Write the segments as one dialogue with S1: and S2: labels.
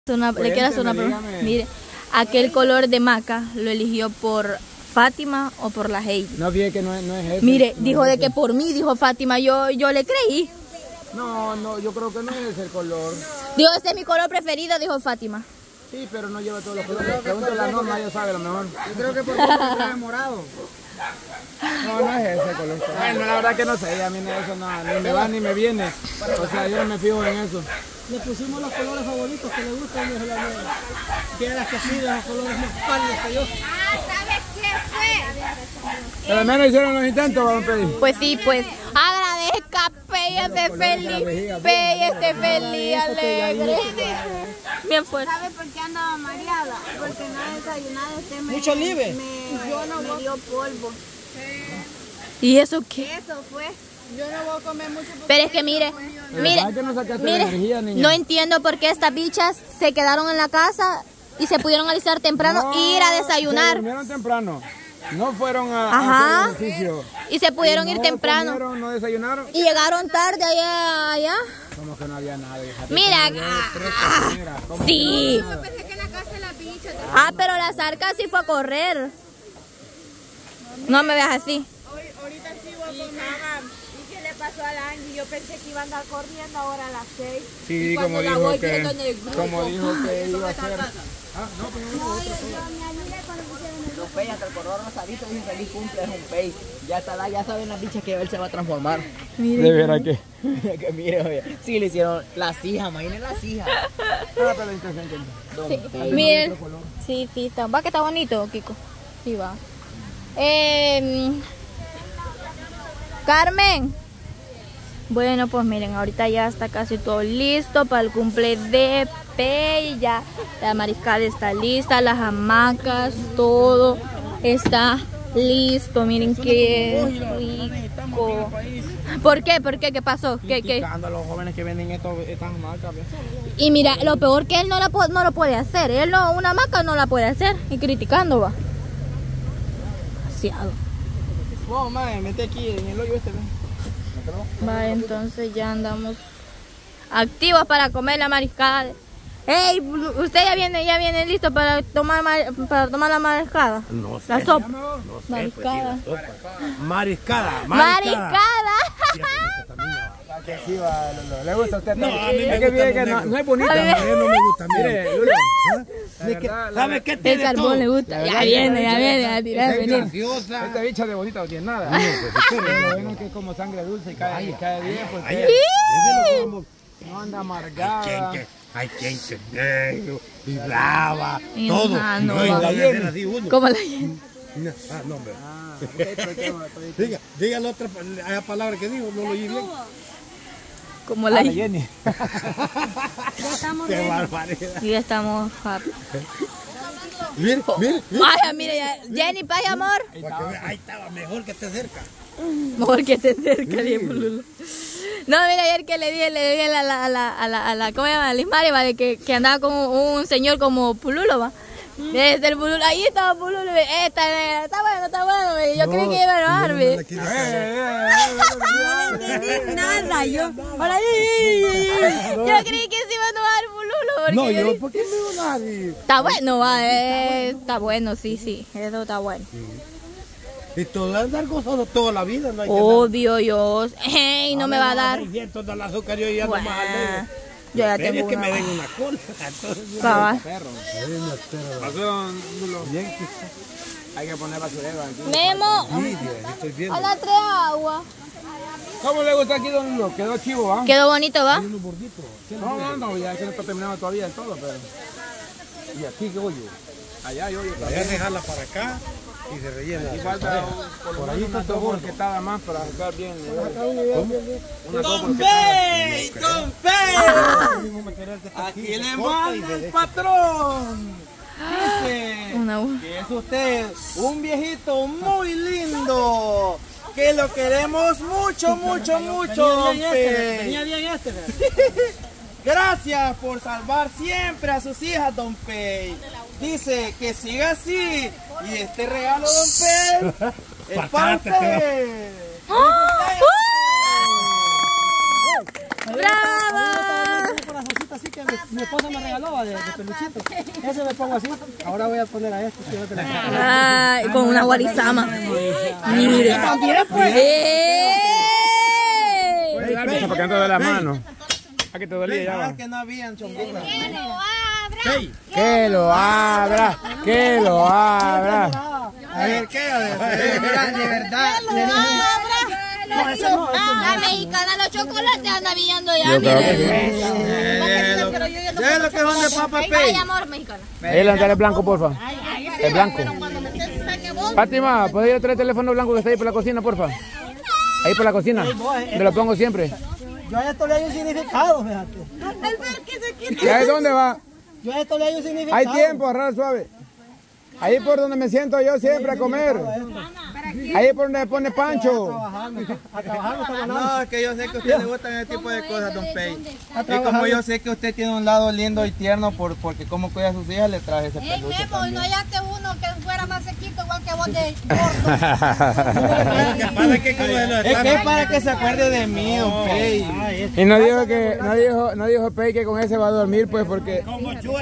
S1: Le quiero hacer una pregunta. Mire, aquel color de maca lo eligió por Fátima o por la Heidi.
S2: No, fíjate que no es ese.
S1: Mire, dijo de que por mí, dijo Fátima, yo le creí.
S2: No, yo creo que no es ese el color.
S1: Dijo, este es mi color preferido, dijo Fátima.
S2: Sí, pero no lleva todos los colores. Pregúntale a la Norma, ella sabe lo mejor. Yo creo que por es morado. No es ese color. Bueno, la verdad que no sé, a mí eso no, ni me va ni me viene. O sea, yo no me fijo en eso.
S3: Le pusimos los colores favoritos que le gustan desde la nueva. Tiene las que piden los colores más pálidos que yo.
S4: ¿Sabes qué fue?
S2: Pero al menos hicieron los intentos, vamos a pedir.
S1: Pues sí, pues agradezca, Pelle feliz, alegre. Bien fuerte.
S4: ¿Sabe por qué andaba mareada? Porque no desayunado.
S3: Mucho libre.
S4: Me dio polvo.
S1: ¿Y eso qué?
S4: Eso fue. Yo no voy a comer mucho.
S1: Pero es que mire, no entiendo por qué estas bichas se quedaron en la casa y se pudieron alistar temprano e ir a desayunar.
S2: Se durmieron temprano. No fueron a hacer ejercicio.
S1: Y se pudieron ir temprano.
S2: No desayunaron.
S1: Y llegaron tarde allá.
S2: Como que no había nada.
S1: Mira. Sí.
S4: Yo pensé que en la casa de la bicha.
S1: Pero la zarca sí fue a correr. No me veas así.
S4: Ahorita sí voy a comer. ¿Y qué le pasó a la Angie? Yo pensé que iba a andar corriendo ahora a las 6.
S2: Sí, como dijo que iba a hacer. No, pero no.
S5: Los pey, hasta el color rosadito dice feliz cumple, es un pey. Ya está la, ya saben las bichas que él se va a transformar.
S1: Mire.
S2: ¿De veras que?
S5: Que mire, oye. Sí, le hicieron las hijas, imaginen las hijas.
S1: Sí, miren. Sí, está. Va que está bonito, Kiko. Sí, va. Carmen. Bueno, pues miren, ahorita ya está casi todo listo para el cumple de Pei. Ya la mariscal está lista, las hamacas, todo está listo. Miren qué rico. ¿Por qué? ¿Por qué? ¿Qué pasó? ¿Qué?
S2: A los jóvenes que venden estas hamacas.
S1: Y mira, lo peor que él no lo puede hacer. Él no, una hamaca no la puede hacer. Y criticando va. Demasiado.
S3: Vamos, madre, mete aquí en el hoyo este,
S1: Va, entonces ya andamos activos para comer la mariscada. Ey, usted ya viene listo para tomar la mariscada.
S6: No sé.
S1: La sopa.
S6: No sé,
S1: Mariscada.
S6: pues, sí, la sopa. Mariscada.
S2: Que sí va, le gusta a usted.
S6: No, a mí me
S2: es que
S6: gusta
S2: viene que no es bonita.
S6: No me gusta.
S2: Mire,
S6: ¿Sabe qué
S1: El
S6: tiene
S1: carbón
S6: todo?
S1: le gusta. Ya viene a tirar.
S6: Graciosa.
S2: Esta bicha de bonita no tiene nada. Lo bueno que es como sangre dulce y cae bien. Pues no anda amargada.
S6: Hay quien se negro y brava,
S1: Y
S6: todo.
S1: no,
S6: Y
S1: va.
S6: la llena así uno.
S1: Como la
S6: No, hombre. Diga la otra palabra que dijo, no lo oí bien.
S1: Como la
S2: Jenny.
S6: Qué barbaridad.
S1: Y ya estamos happy.
S6: Mire.
S1: Vaya, mire, Jenny, vaya, amor.
S6: Ahí estaba, mejor que esté cerca.
S1: Mejor que te cerca, dije Pululo. No, mira, ayer que le dije a la ¿cómo se llama? A la Ismari, va, de que andaba con un señor como Pululo, va. Desde el Pululo, ahí estaba Pululo, está bueno, yo creí que iba a enojarme. No entendí nada, yo creí que se iba a enojar Pululo.
S6: No, yo, ¿por qué me iba a dar?
S1: Está bueno, va, está bueno, sí, eso está bueno.
S6: Y todo andar gozando toda la vida, no hay
S1: Obvio, yo, hey, no me va a dar.
S6: Y entonces el azúcar yo ya no más alegre.
S1: Yo ya
S6: Pero
S1: tengo
S6: es que
S1: una.
S6: me den una cola.
S1: Cabal.
S2: Hay que poner basurero aquí.
S1: Memo, a la 3 agua.
S2: ¿Cómo le gusta aquí, don Lulo? Quedó chivo, ¿va?
S1: Quedó bonito, ¿va?
S2: No, ya que no está terminado todavía el todo, pero... ¿Y aquí qué hoyo? Allá hay hoyo.
S6: Voy a dejarla para acá y se rellena.
S2: Y falta por ahí está todo que estaba más para sacar bien.
S3: ¡Don Pey! ¡Don Pey! Aquí le manda el patrón. Dice que es usted un viejito muy lindo. Que lo queremos mucho. Venía bien este. Gracias por salvar siempre a sus hijas, Don Pey. Dice que siga así. Y este regalo, Don Pey, es para usted.
S1: ¡Bravo!
S7: así que mi esposa me regaló de peluchito. Ese me pongo así. Ahora voy a poner a este.
S1: Ay, con una guarizama. Mire.
S2: ¿Por qué no te duele la mano? Aquí te dolía ya.
S3: Es que no habían chombitas.
S2: Que lo abra, que lo abra.
S3: A ver, ¿qué?
S5: Mira, de verdad.
S1: La mexicana los chocolates anda viendo ya.
S2: Yo creo que sí.
S3: ¿Sabes lo que son de Papa
S1: Ay,
S3: Pay?
S1: amor, mexicana.
S2: Ahí le el blanco, porfa. El blanco. Fátima, ¿puedes ir a traer el teléfono blanco que está ahí por la cocina, porfa? Ahí por la cocina. Me lo pongo siempre.
S7: Yo a esto le doy un significado, fíjate.
S2: ¿Y ahí dónde va?
S7: Yo a esto le doy un significado.
S2: Hay tiempo, agarrar suave. Ahí por donde me siento yo siempre a comer. Ahí por donde me pone Pancho.
S7: A trabajar no está ganando.
S3: No, es que yo sé que a usted le gustan ese tipo de cosas, don Pei. Y como yo sé que usted tiene un lado lindo y tierno porque como cuida a sus hijas, le traje ese peluche también.
S4: no hallaste uno que fuera más sequito igual que vos de gordo.
S3: Es que es para que se acuerde de mí, don Pei.
S2: Y no dijo Pei que con ese va a dormir, pues porque...
S7: Es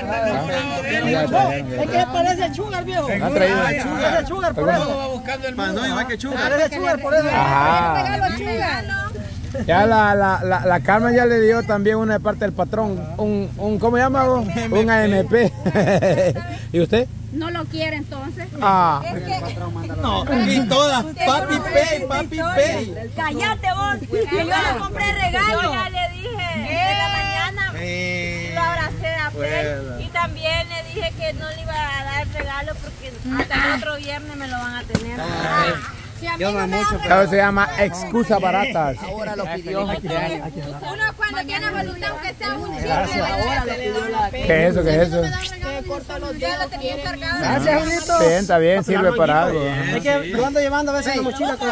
S7: que parece el sugar, viejo.
S2: ¿Han traído?
S7: Parece el sugar, por eso.
S3: No, igual que chuga.
S7: Parece sugar, por eso.
S2: Ajá. Ya la Carmen ya le dio también una de parte del patrón. ¿Cómo se llama vos? Un AMP. ¿Y usted?
S4: No lo quiere entonces.
S2: Ah.
S3: No, y todas. Papi Pay, Papi Pay.
S4: Cállate vos, que yo le compré regalo. Yo ya le dije en la mañana, lo abracé a Pei y también le dije que no le iba a dar regalo porque hasta el otro viernes me lo van a tener. Si a mí no me dan
S2: Eso
S4: regalo,
S2: se llama excusa baratas.
S5: Ahora lo pidió.
S4: uno cuando tiene voluntad, aunque sea un chiste,
S5: Ahora lo pidió la...
S2: ¿Qué es eso? ¿Qué es eso?
S4: ya lo tenía cargado.
S7: Gracias, Julito.
S2: Bien, está bien, sirve para algo.
S7: Es que lo ando llevando a veces en la mochila con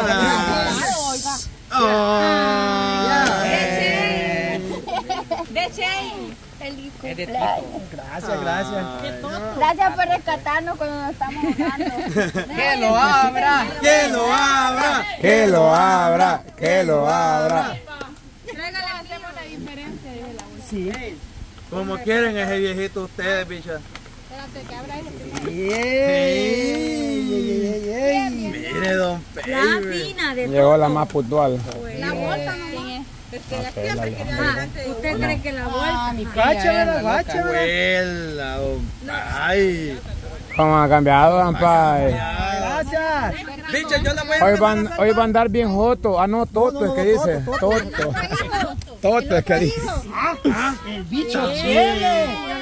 S4: De Shane.
S7: Gracias, gracias.
S1: Gracias por rescatarnos cuando nos estamos ahogando.
S5: ¡Que lo abra!
S3: ¡Que lo abra!
S2: Que lo abra, que lo abra.
S4: Tráigale, hacemos la diferencia.
S7: Sí.
S3: Como quieren ese viejito ustedes, bicha.
S4: Espérate, que abra ese.
S3: Mire, don Pei.
S1: La fina de
S2: Llegó la más puntual.
S4: La bolsa no. ¿Usted cree que la bolsa?
S7: Guacha, ¿verdad? Guacha.
S3: Abuela, don Pei.
S2: ¿Cómo ha cambiado, Ampay?
S7: Gracias.
S3: Bicha, yo la voy a
S2: Hoy va a andar bien joto. Ah, no, toto es que dice. Toto. Toto es que dice.
S7: El bicho Chele.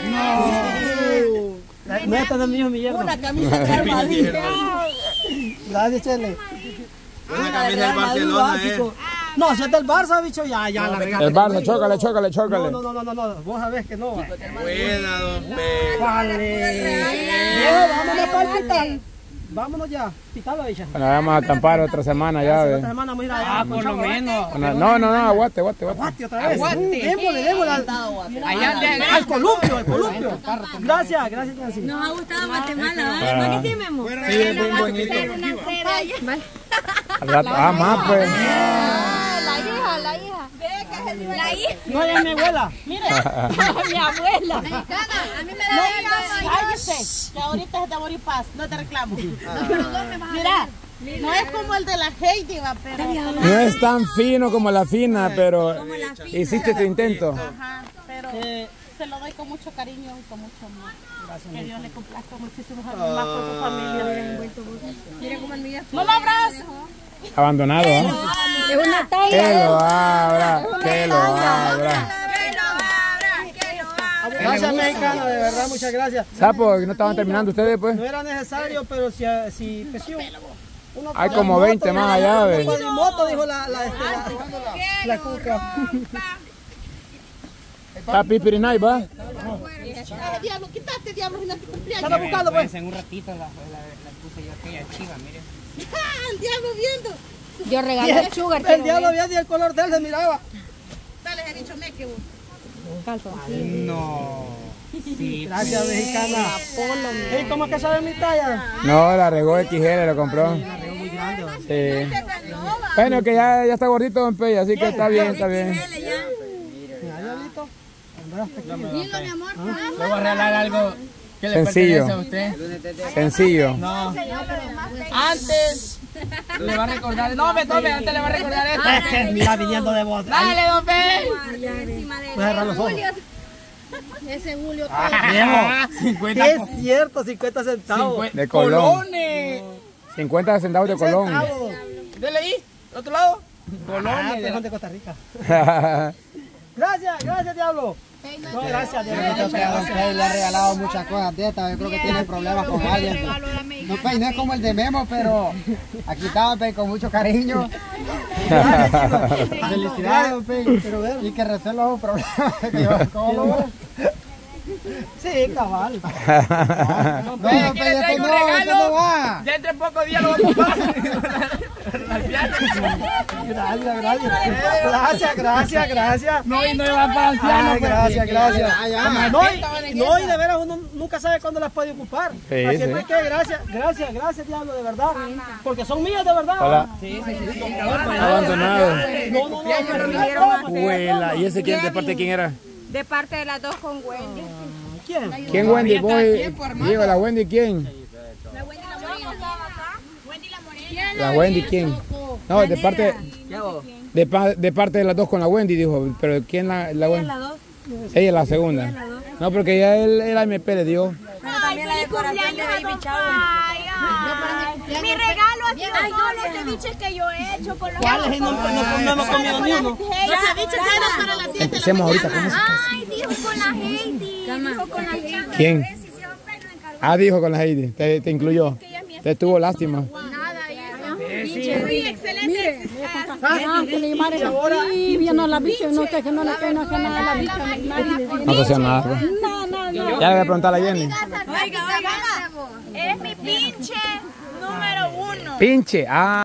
S7: No está del mío, mi yerno.
S5: Una camisa carmadita.
S7: Gracias, Chele.
S3: Una camisa del Barcelona,
S7: No, si es del Barça, bicho, ya la regaste.
S2: El Barça, chócale.
S7: No, vos sabés que no.
S3: Buena, don Pei.
S7: Vale. Vámonos para el hospital. Vámonos ya. Hospital, bicha.
S2: Bueno, vamos a acampar otra semana ya.
S7: Esta semana vamos a ir a...
S5: Por lo menos.
S2: No, aguante.
S7: Guate otra vez. Démosle al columpio, Gracias, Nancy.
S1: Nos ha gustado Guatemala, ¿verdad? ¿No que sí, Memo?
S3: Sí, es bien bonito.
S2: Al rato, más pues.
S1: La hija.
S4: La hija.
S7: No, ella es mi abuela.
S4: Mire, mi abuela.
S1: A mí me da
S4: Cállese, que ahorita se te morir paz, no te reclamo. Mira, no es como el de la Heidi, va, pero...
S2: No es tan fino como la fina, pero hiciste tu intento.
S4: Ajá, pero se lo doy con mucho cariño y con mucho amor. Que Dios le complazca muchísimos años más por su familia. Mira cómo el mío. No lo abrazo.
S2: Abandonado, ¿eh?
S1: Es una talla.
S2: Que lo abra.
S7: Gracias, mexicano, de verdad, muchas gracias.
S2: Sapo, ¿no estaban terminando ustedes, pues?
S7: No era necesario, pero si pues sí,
S2: Hay como 20 más allá, ¿ves?
S7: Cuadrimoto, dijo la cuca.
S2: Está pipirinay, ¿va?
S4: Diablo, quítate, diablo, en tu cumpleaños.
S7: Estaba buscando, pues.
S5: En un ratito la puse yo aquella chiva, mire.
S4: El diablo viendo.
S1: Yo regalé el sugar.
S7: El diablo había y el color de él se miraba.
S4: Dale, he dicho me que vos.
S5: No. Sí,
S7: Gracias, mexicana. ¿Y cómo es que sabe mi talla?
S2: No, la regó de XL, lo compró.
S7: La regó muy grande.
S2: Sí. Bueno, que ya está gordito, don Pei, así que está bien.
S7: Mira, diablito. Dilo, mi amor.
S2: Le voy a regalar algo que le
S8: Sencillo.
S2: pertenece a usted.
S8: Sencillo.
S2: No. Antes le va a recordar. No, me tome, antes le va a recordar esto.
S7: Es que mira viniendo de vos.
S2: Dale, don P.
S7: Voy a cerrar los ojos.
S1: Ese Julio.
S2: Viejo, 50
S7: Es cierto, 50 centavos.
S8: De Colón.
S2: colones.
S8: 50 centavos de Colón.
S2: Dele ahí, ¿al otro lado?
S7: Ah,
S2: Colones.
S7: pero son de Costa Rica. Gracias, gracias, diablo. No, gracias, diablo.
S5: Le ha regalado muchas cosas de estas. Yo creo que tiene problemas con alguien. No, Pei, no es como el de Memo, pero aquí estaba, Pei, con mucho cariño. Felicidades, Pei. Y que resuelva los problemas. ¿Cómo lo ves?
S7: Sí, cabal.
S5: Bueno, Pei, esto no va.
S2: Ya entre pocos días lo vamos a pasar.
S7: Gracias.
S2: No, y no va para ancianos.
S7: Ay, gracias, gracias.
S5: No,
S7: No, y de veras uno nunca sabe cuándo las puede ocupar.
S8: Sí,
S7: Así
S8: sí.
S7: es que gracias, diablo, de verdad. Porque son mías de verdad.
S8: Hola. Abandonado.
S7: No.
S8: Abuela. ¿Y ese quién? ¿De parte de quién era?
S4: De parte de las dos con Wendy.
S7: ¿Quién?
S8: ¿Quién Wendy? Voy. Digo, la Wendy quién? La Wendy quién? No, de parte de parte de las dos con la Wendy dijo, pero ¿quién la Wendy? Ella es la segunda. No, porque ya el AMP le dio.
S4: Ay, feliz cumpleaños a Don Pai. Ay, mi regalo ha sido todos los ceviches que yo he hecho con los
S7: ¿Cuáles? No hemos comido ni uno.
S4: Los ceviches eran para la tienda.
S8: Empecemos ahorita con eso.
S4: Ay, dijo con la Heidi. Dijo con la Heidi.
S8: ¿Quién? Ah, dijo con la Heidi. Te incluyó. Te tuvo lástima.
S4: Muy excelente.
S7: Y ahora
S9: viendo la bicha, no que no le queda la bicha.
S8: No se hacía nada. Pues. Ya le voy a preguntar a Jenny.
S4: Oiga, es mi pinche número 1.
S8: Pinche. Ah.